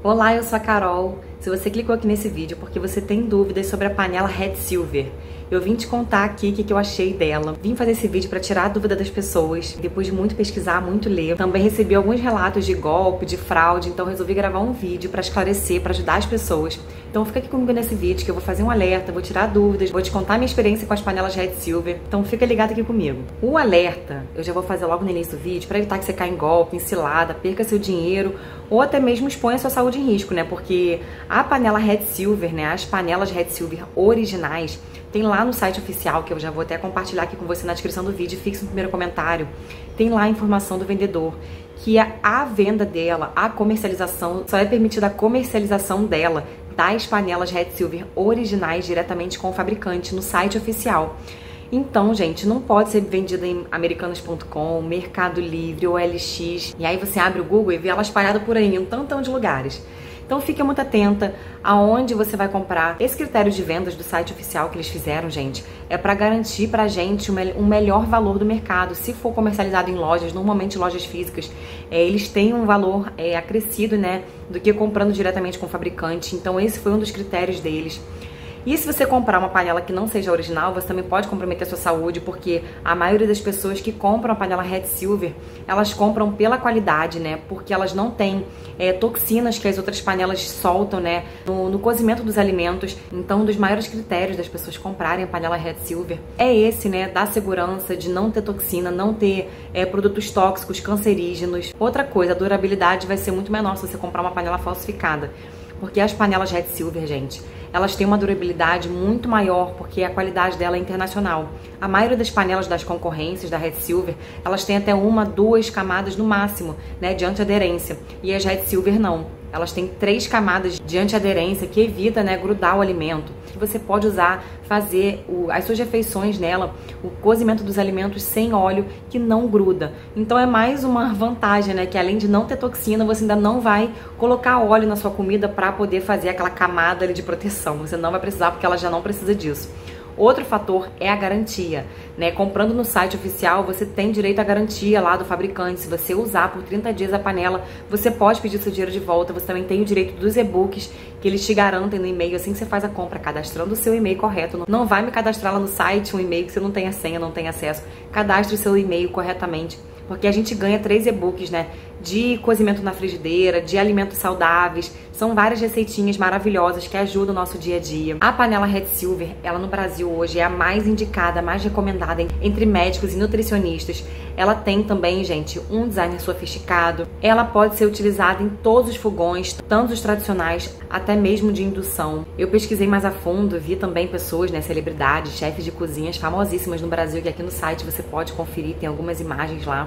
Olá, eu sou a Carol. Se você clicou aqui nesse vídeo porque você tem dúvidas sobre a panela Red Silver, eu vim te contar aqui o que eu achei dela. Vim fazer esse vídeo para tirar a dúvida das pessoas, depois de muito pesquisar, muito ler. Também recebi alguns relatos de golpe, de fraude, então resolvi gravar um vídeo para esclarecer, para ajudar as pessoas. Então fica aqui comigo nesse vídeo que eu vou fazer um alerta, vou tirar dúvidas, vou te contar minha experiência com as panelas Red Silver. Então fica ligado aqui comigo. O alerta eu já vou fazer logo no início do vídeo para evitar que você caia em golpe, em cilada, perca seu dinheiro ou até mesmo exponha sua saúde em risco, né? Porque a panela Red Silver, né? As panelas Red Silver originais, tem lá no site oficial, que eu já vou até compartilhar aqui com você na descrição do vídeo, fixe no primeiro comentário, tem lá a informação do vendedor, que a venda dela, a comercialização, só é permitida a comercialização dela, das panelas Red Silver originais diretamente com o fabricante no site oficial. Então, gente, não pode ser vendida em americanas.com, Mercado Livre, OLX, e aí você abre o Google e vê ela espalhada por aí em um tantão de lugares. Então fique muito atenta aonde você vai comprar. Esse critério de vendas do site oficial que eles fizeram, gente, é para garantir pra gente um melhor valor do mercado. Se for comercializado em lojas, normalmente lojas físicas, eles têm um valor acrescido, né, do que comprando diretamente com o fabricante. Então esse foi um dos critérios deles. E se você comprar uma panela que não seja original, você também pode comprometer a sua saúde, porque a maioria das pessoas que compram a panela Red Silver, elas compram pela qualidade, né? Porque elas não têm toxinas que as outras panelas soltam, né? No cozimento dos alimentos. Então, um dos maiores critérios das pessoas comprarem a panela Red Silver é esse, né? Da segurança de não ter toxina, não ter produtos tóxicos, cancerígenos. Outra coisa, a durabilidade vai ser muito menor se você comprar uma panela falsificada. Porque as panelas Red Silver, gente, elas têm uma durabilidade muito maior, porque a qualidade dela é internacional. A maioria das panelas das concorrências da Red Silver, elas têm até 1, 2 camadas no máximo, né, de antiaderência. E as Red Silver não. Elas têm 3 camadas de antiaderência que evita, né, grudar o alimento. Você pode usar, fazer as suas refeições nela, o cozimento dos alimentos sem óleo, que não gruda. Então é mais uma vantagem, né, que além de não ter toxina, você ainda não vai colocar óleo na sua comida para poder fazer aquela camada ali de proteção. Você não vai precisar, porque ela já não precisa disso. Outro fator é a garantia, né? Comprando no site oficial, você tem direito à garantia lá do fabricante. Se você usar por 30 dias a panela, você pode pedir seu dinheiro de volta. Você também tem o direito dos e-books que eles te garantem no e-mail assim que você faz a compra, cadastrando o seu e-mail correto. Não vai me cadastrar lá no site um e-mail que você não tem a senha, não tem acesso. Cadastre o seu e-mail corretamente, porque a gente ganha 3 e-books, né? De cozimento na frigideira, de alimentos saudáveis. São várias receitinhas maravilhosas que ajudam o nosso dia a dia. A panela Red Silver, ela no Brasil hoje é a mais indicada, a mais recomendada entre médicos e nutricionistas. Ela tem também, gente, um design sofisticado. Ela pode ser utilizada em todos os fogões, tanto os tradicionais, até mesmo de indução. Eu pesquisei mais a fundo, vi também pessoas, né, celebridades, chefes de cozinhas famosíssimas no Brasil, que aqui no site você pode conferir, tem algumas imagens lá.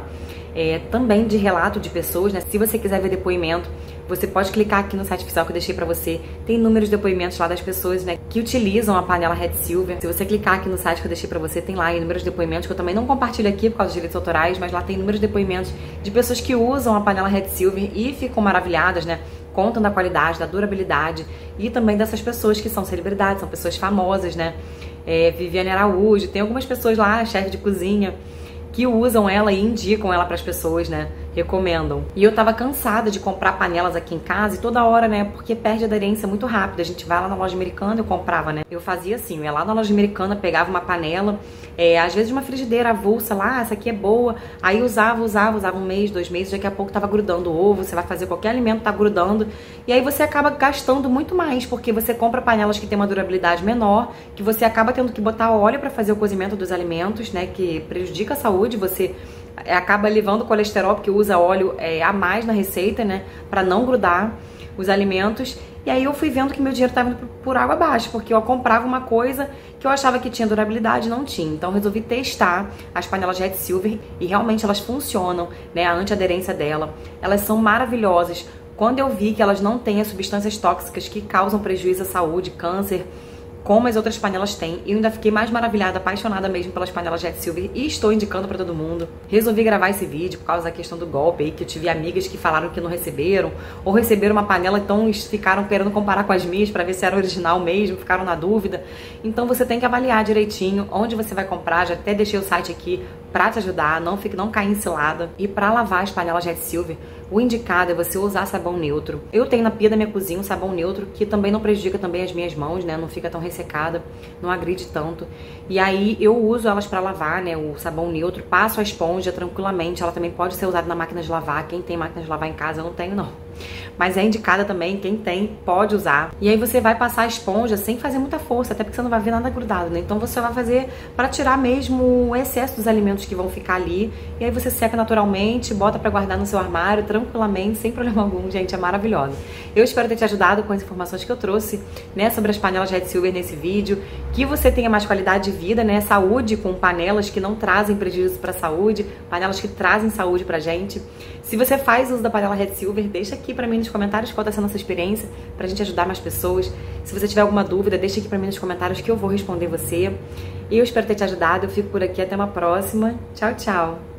Também de relato de pessoas, né? Se você quiser ver depoimento, você pode clicar aqui no site oficial que eu deixei pra você. Tem inúmeros depoimentos lá das pessoas, né, que utilizam a panela Red Silver. Se você clicar aqui no site que eu deixei pra você, tem lá inúmeros depoimentos que eu também não compartilho aqui por causa dos direitos autorais, mas lá tem inúmeros depoimentos de pessoas que usam a panela Red Silver e ficam maravilhadas, né? Contam da qualidade, da durabilidade e também dessas pessoas que são celebridades, são pessoas famosas, né? Viviane Araújo, tem algumas pessoas lá, chefe de cozinha, que usam ela e indicam ela para as pessoas, né? Recomendam. E eu tava cansada de comprar panelas aqui em casa e toda hora, né? Porque perde aderência muito rápido. A gente vai lá na loja americana, eu comprava, né? Eu fazia assim, eu ia lá na loja americana, pegava uma panela, às vezes uma frigideira avulsa lá, essa aqui é boa. Aí usava 1 mês, 2 meses, daqui a pouco tava grudando o ovo, você vai fazer qualquer alimento, tá grudando. E aí você acaba gastando muito mais, porque você compra panelas que tem uma durabilidade menor, que você acaba tendo que botar óleo para fazer o cozimento dos alimentos, né? Que prejudica a saúde, você acaba levando colesterol, porque usa óleo a mais na receita, né, para não grudar os alimentos. E aí eu fui vendo que meu dinheiro estava indo por água abaixo, porque eu comprava uma coisa que eu achava que tinha durabilidade e não tinha. Então eu resolvi testar as panelas Red Silver e realmente elas funcionam, né, a antiaderência dela. Elas são maravilhosas. Quando eu vi que elas não têm as substâncias tóxicas que causam prejuízo à saúde, câncer, como as outras panelas têm, eu ainda fiquei mais maravilhada, apaixonada mesmo pelas panelas Red Silver e estou indicando pra todo mundo. Resolvi gravar esse vídeo por causa da questão do golpe aí, que eu tive amigas que falaram que não receberam, ou receberam uma panela, então ficaram querendo comparar com as minhas pra ver se era original mesmo, ficaram na dúvida. Então você tem que avaliar direitinho onde você vai comprar, já até deixei o site aqui pra te ajudar, não cair em cilada. E pra lavar as panelas Red Silver, O indicado é você usar sabão neutro. Eu tenho na pia da minha cozinha um sabão neutro que também não prejudica também as minhas mãos, né? Não fica tão ressecada, não agride tanto. E aí eu uso elas para lavar, né? O sabão neutro, passo a esponja tranquilamente. Ela também pode ser usada na máquina de lavar. Quem tem máquina de lavar em casa, eu não tenho não. Mas é indicada também, quem tem pode usar. E aí você vai passar a esponja sem fazer muita força, até porque você não vai ver nada grudado, né? Então você vai fazer para tirar mesmo o excesso dos alimentos que vão ficar ali. E aí você seca naturalmente, bota para guardar no seu armário tranquilamente, sem problema algum, gente, é maravilhosa. Eu espero ter te ajudado com as informações que eu trouxe, né, sobre as panelas Red Silver nesse vídeo, que você tenha mais qualidade de vida, né, saúde com panelas que não trazem prejuízo para a saúde, panelas que trazem saúde pra gente. Se você faz uso da panela Red Silver, deixa aqui pra mim nos comentários qual tá sendo a sua experiência, pra gente ajudar mais pessoas. Se você tiver alguma dúvida, deixa aqui pra mim nos comentários que eu vou responder você. E eu espero ter te ajudado, eu fico por aqui, até uma próxima. Tchau, tchau!